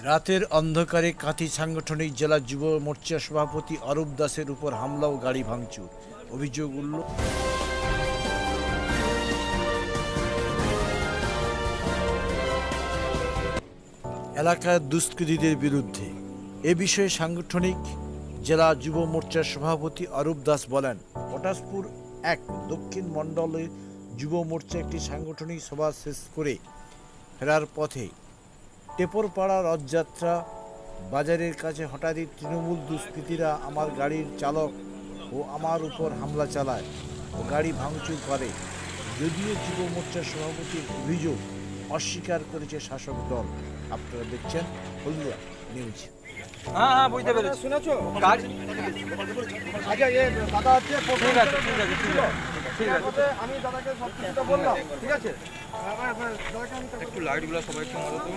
রাতের অন্ধকারে কাঁথি সাংগঠনিক জেলা যুব মোর্চা সভাপতি অরূপ দাসের উপর হামলা ও গাড়ি ভাঙচুর। অভিযোগ উঠল এলাকার দুষ্কৃতীদের বিরুদ্ধে। এ বিষয়ে সাংগঠনিক জেলা যুব মোর্চার সভাপতি অরূপ দাস বলেন, পটাশপুর ১ দক্ষিণ মণ্ডলে যুব মোর্চা একটি সাংগঠনিক সভা শেষ করে ফেরার পথে টেপরপাড়া রথযাত্রা বাজারের কাছে হঠাৎই তৃণমূল দুষ্কৃতীরা আমার গাড়ির চালক ও আমার উপর হামলা চালায় ও গাড়ি ভাঙচুর করে। যদিও যুব মোর্চার সভাপতির অভিযোগ অস্বীকার করেছে শাসক দল। আপনারা দেখছেন হলদিয়া নিউজ। হ্যাঁ বুঝতে পেরেছি। শুনেছো গাড়ি আচ্ছা দাদা আছে, ঠিক আছে ঠিক আছে আমি দাদাকে সব কিছু বললাম, ঠিক আছে। দাদাকে আমি একটু লাইটগুলো সবাই একটু মারো তো।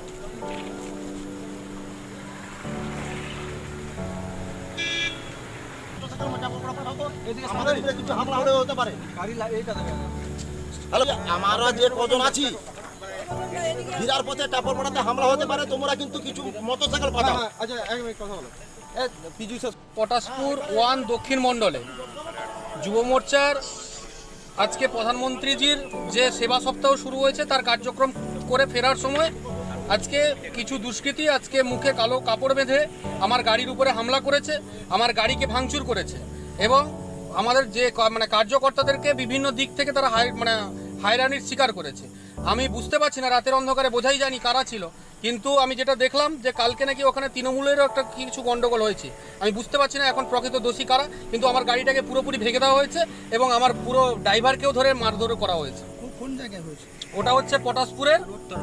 আমরা যে কজন আছি বিরার পথে টাপরপাড়াতে হামলা হতে পারে, তোমরা কিন্তু কিছু মোটরসাইকেল পাঠাও। আচ্ছা এক মিনিট কথা বলো। পটাশপুর 1 দক্ষিণ মণ্ডলে যুব মোর্চার আজকে প্রধানমন্ত্রীজির যে সেবা সপ্তাহ শুরু হয়েছে তার কার্যক্রম করে ফেরার সময় আজকে কিছু দুষ্কৃতী আজকে মুখে কালো কাপড় বেঁধে আমার গাড়ির উপরে হামলা করেছে, আমার গাড়িকে ভাঙচুর করেছে এবং আমাদের যে কার্যকর্তাদেরকে বিভিন্ন দিক থেকে তারা হায়রানির শিকার করেছে। আমি বুঝতে পারছি না, রাতের অন্ধকারে বোঝাই যায়নি কারা ছিল, কিন্তু আমি যেটা দেখলাম যে কালকে নাকি ওখানে তৃণমূলেরও একটা কিছু গন্ডগোল হয়েছে। আমি বুঝতে পারছি না এখন প্রকৃত দোষী কারা, কিন্তু আমার গাড়িটাকে পুরোপুরি ভেঙে দেওয়া হয়েছে এবং আমার পুরো ড্রাইভারকেও ধরে মারধর করা হয়েছে। কোন জায়গায় হয়েছে? ওটা হচ্ছে পটাশপুরের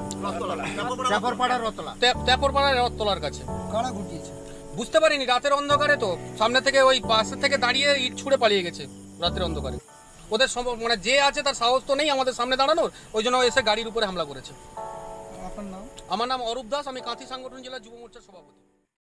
তেপরপাড়ার রথতলার কাছে। কারা ঘটিয়েছে বুঝতে পারিনি, রাতের অন্ধকারে তো সামনে থেকে ওই পাশে থেকে দাঁড়িয়ে ইট ছুঁড়ে পালিয়ে গেছে রাতের অন্ধকারে। ওদের যে আছে তার সাহস তো নেই আমাদের সামনে দাঁড়ানোর, ওই জন্য এসে গাড়ির উপরে হামলা করেছে। আপনার নাম? আমার নাম অরূপ দাস, আমি কাঁথি সাংগঠনিক জেলা যুব মোর্চার সভাপতি।